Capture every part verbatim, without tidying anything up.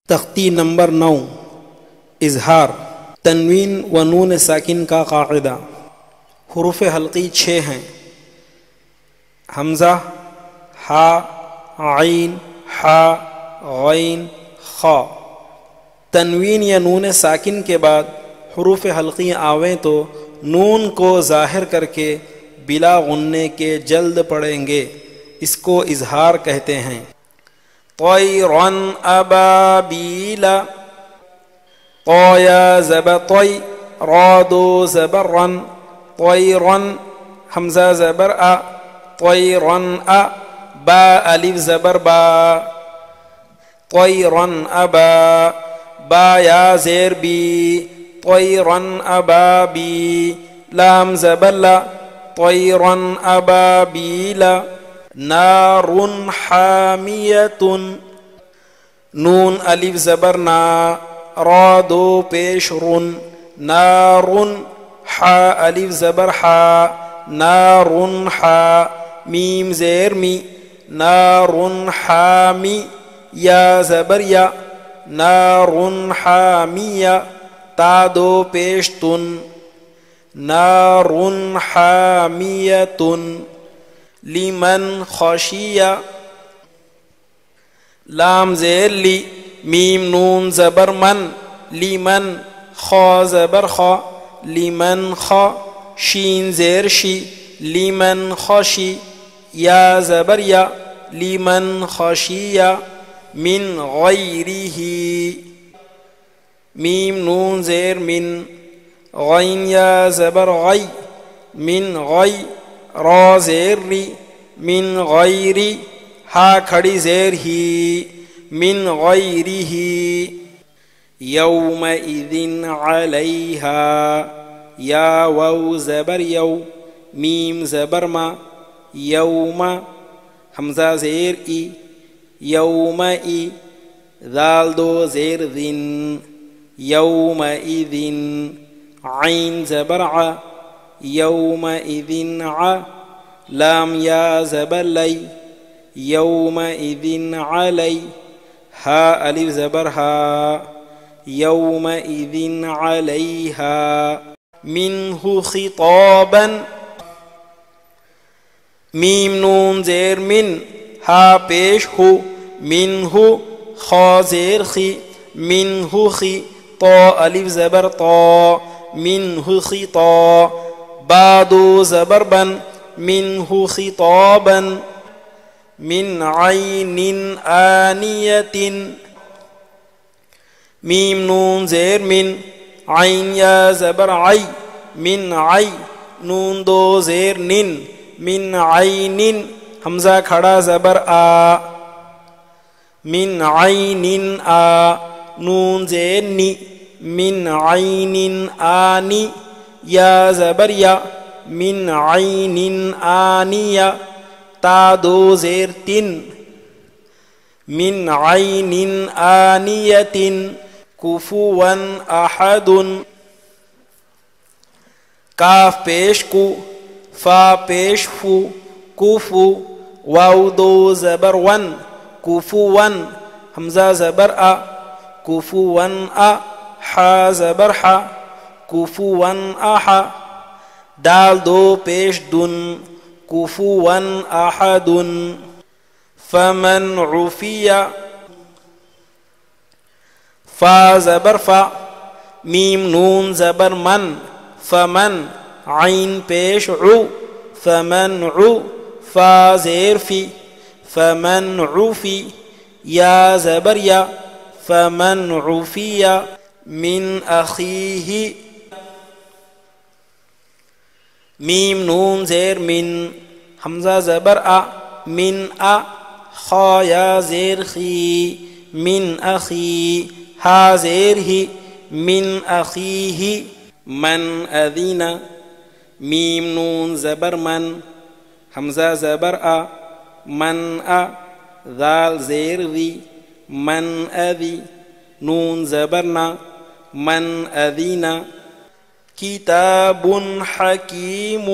تختی نمبر نو، اظہار، تنوین و نون ساکن کا قاعدہ۔ حروف حلقی چھ ہیں: حمزہ، ہا، عین، حا، غین، خا۔ تنوین یا نون ساکن کے بعد حروف حلقی آویں تو نون کو ظاہر کر کے بلا غننے کے جلد پڑھیں گے، اس کو اظہار کہتے ہیں۔ طیرا ابابیل، طیا زبر طی، را دو زبر رن، طیرا حمزہ زبر ا، طیرا ا، با الف زبر با، طیرا ابا، با یا زیر بی، طیرا ابابی، لام زبر لا، طیرا ابابیل۔ نار حامیۃ، نون الف زبر نا، را دو پیش رن، نار، حا الف زبر حا، نار حا، میم زیر می، نار حامی، یا زبر یا، نار حامیہ، تا دو پیش تن، نار حامیۃ۔ لمن خشیہ، لام زیر لی، میم نون زبر من، لمن، خا زبر خا، لمن خا، شین زیر شی، لمن خشی، یا زبر یا، لمن خشیہ۔ من غیرہ، میم نون زیر من، غین یا زبر غی، من غی، را زیر ری، من غیری، ہا کھڑی زیر ہی، من غیرہ۔ یومئذ علیہا، یا واو زبر یو، میم زبر ما، یوم حمزہ زیر ای، یومئی، ذال دو زیر ذن، یومئذ، عین زبر ع، یومئذ ع، لام یا زبر لی، یومئذ علی، ہا الف زبر ہا، یومئذ علیہا۔ منہ خطابا، میم نون زیر من، ہا پیش ہو، منہ، خا زیر خی، منہ خی، طا الف زبر طا، منہ خطا، با دو زبر بن، منہ خطابا۔ من عین آنیۃ، میم نون زیر من، عین یا زبر عی، من عی، نون دو زیر نن، من عین، حمزہ کھڑا زبر آ، من عین آ، نون زیر نی، من عین آنی، یا زبر یا، من عین آنیہ، تا دو زیر تن، من عین آنیۃ۔ کفوا احد، کاف پیش کو، فا پیش فو، کفو، واو دو زبر ون، کفوا حمزہ زبر ا، کفوا ا، حا زبر حا، کفوا احا، دال دو پیش دن، کفوا احد۔ فمن عفی، فا زبر فا، میم نون زبر من، فمن، عین پیش عو، فمن عو، فا زیر فی، فمن عفی، یا زبر یا، فمن عفی۔ من اخیہ، میم نون زیر من، حمزہ زبر ا، من ا، خا یا زیر خی، من اخی، ہا زیر ہی، من اخیہ۔ من اذین، میم نون زبر من، حمزہ زبر ا، من ا، ذال زیر ذی، من اذی، نون زبر نا، من اذین۔ کتاب حکیم،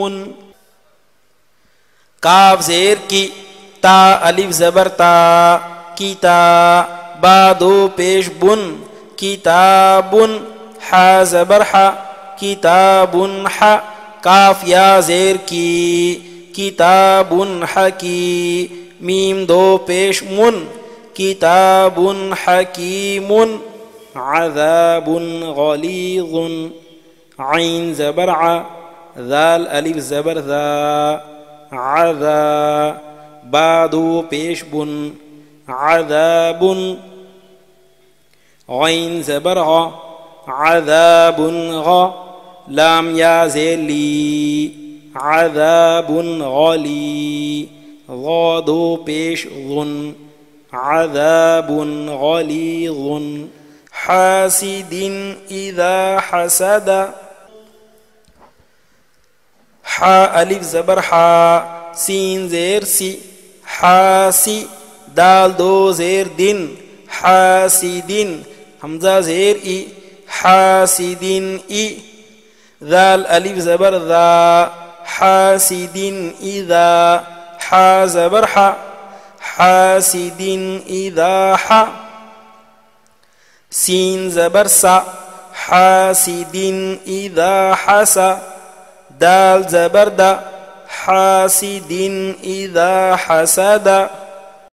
کاف زیر کی، تا الف زبر تا، کتا، با دو پیش بن کتابن حا زبر حا کتابن حا کاف یا زیر کی کتابن حکی میم دو پیش من کتابن حکیم عذاب غلیظ عین زبر ع ذال الف زبر ذا عذا با دو پیش بن عذاب غین زبر غ عذاب غ لام یا زیر لی عذاب غلی ضا دو پیش ظن عذاب غلیظ حاسد اذا حسد حا الف زبر حا سین زیر سی حاسی دال دو زیر دن حاسدین حمزہ زیر ای حاسدین ای ذال الف زبر ذا حاسدین اذا حا زبر حا حاسدین اذا حا سین زبر سا حاسدین اذا حسا دال زبر دا حاسدین اذا حسد